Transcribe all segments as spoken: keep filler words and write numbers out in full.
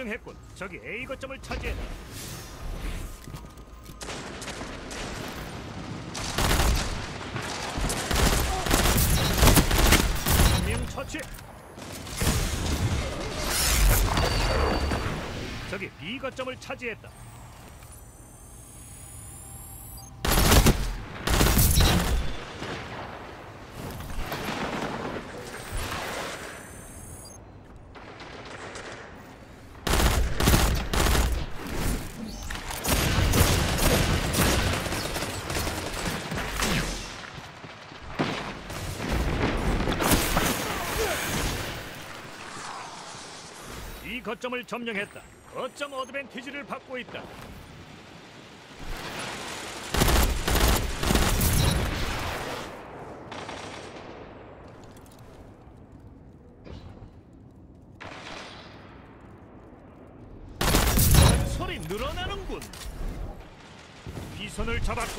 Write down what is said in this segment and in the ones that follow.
점령했군. 저기 A 거점을 차지했다. 한 명 처치. 저기 B 거점을 차지했다. 이 거점을 점령했다. 거점 어드밴티지를 받고 있다. 소리 늘어나는군. 비선을 잡았군.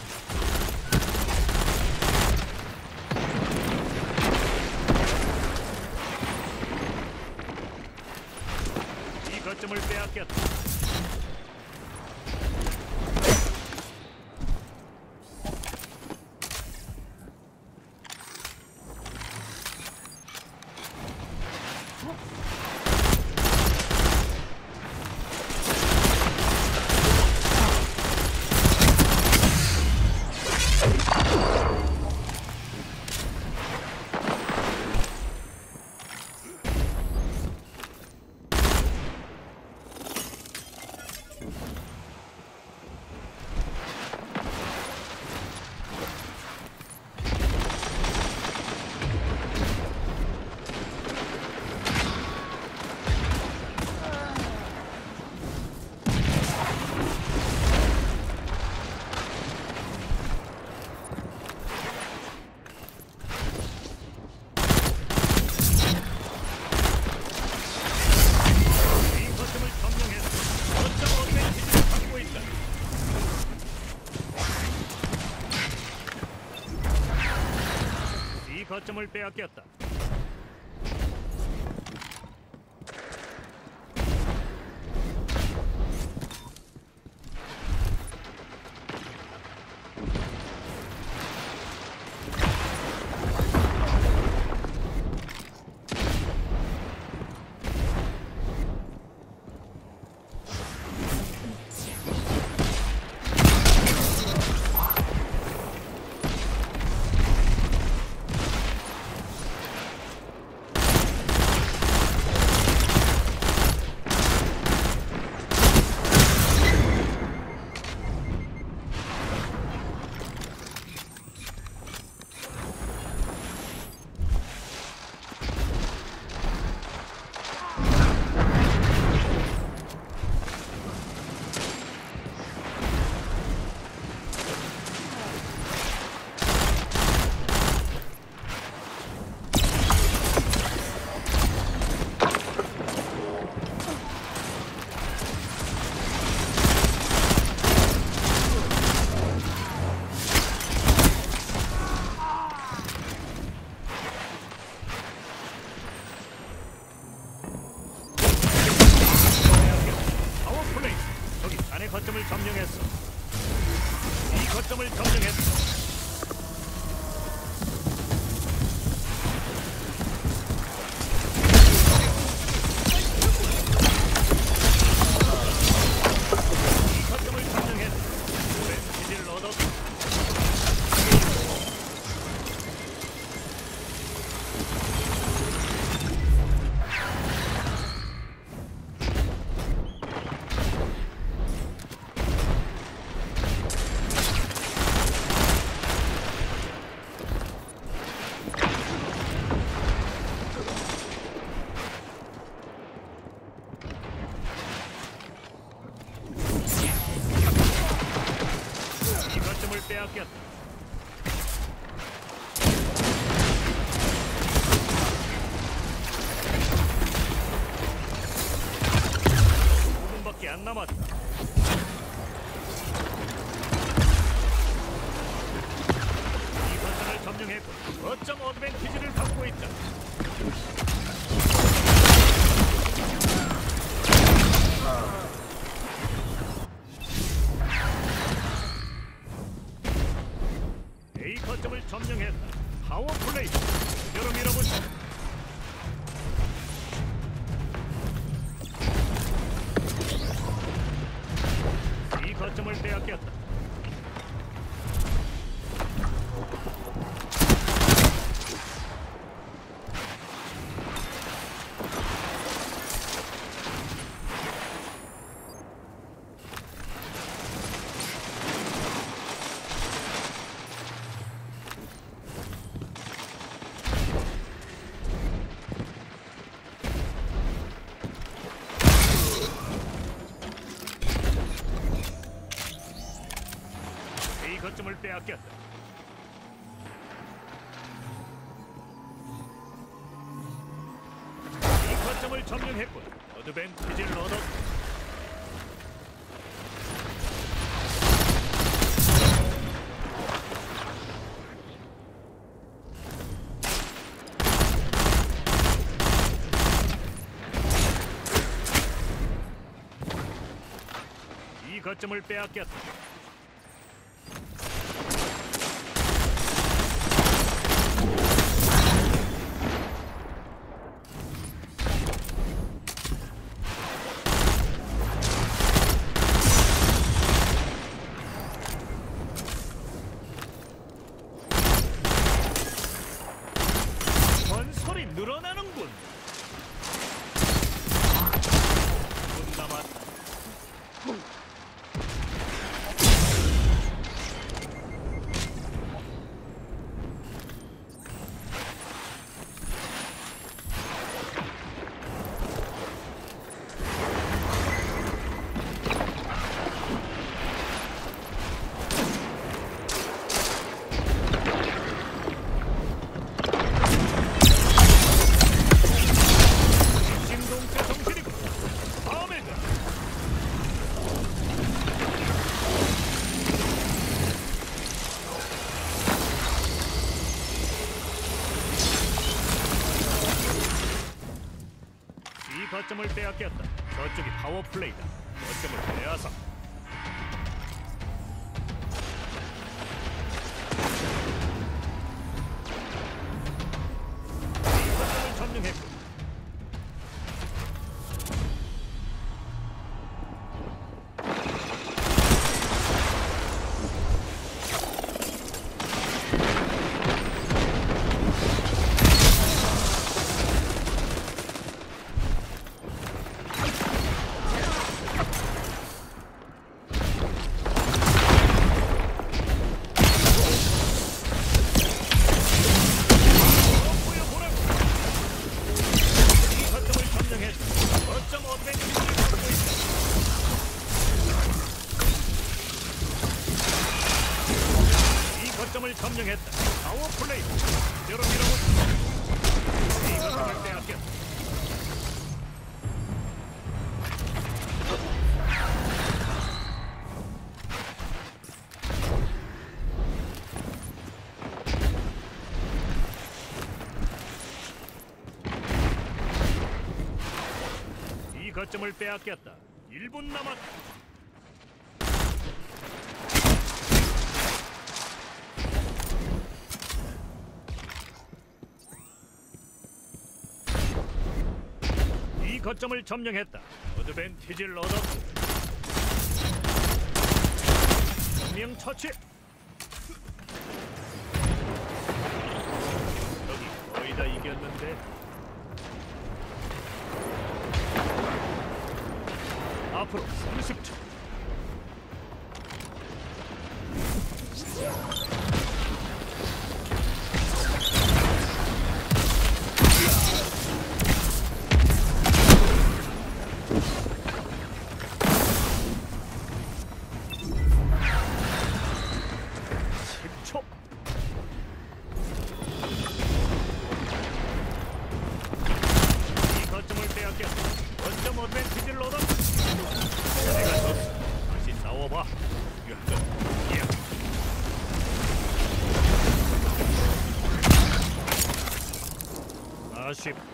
거점을 빼앗겼다. 거점을 빼앗겼다. 거점을 점령했어. 이 거점을 점령했어. 이 거점을 점령했어. 오랜 기지를 얻었어. 빼앗겼다. 오 분밖에 안 남았다. 이 거점을 점령했고 거점 어드밴티지를 갖고 있다. 거점을 점령했다. 파워 플레이. 그대로 밀어붙여. 이 거점을 빼앗겼다. 이 거점을 빼앗겼다. 이 거점을 점령했군. 어드밴티지를 얻었다. 이 거점을 빼앗겼다. 건설이 늘어나는군. 분 남았다. 신동체 정신이고 다음에가 이 거점을 빼앗겼다. 저쪽이 파워 플레이다. 거점을 빼앗아. 이 거점을 점령했고. 거점 어드밴티지를 갖고 있다. 이 거점을 점령했다. 파워 플레이. 그대로 밀어붙여. 이 거점을 빼앗겼다. 이 거점을 빼앗겼다. 일 분 남았다. 이 거점을 점령했다. 어드밴티지를 얻었다. 명 처치. 여기 거의 다 이겼는데. 앞으로 삼십 초. 십 초. 이 거점을 빼앗겼다. 거점 어드밴티지를 얻었다. 내가 졌어. 다시 싸워봐. 야. 아쉽다.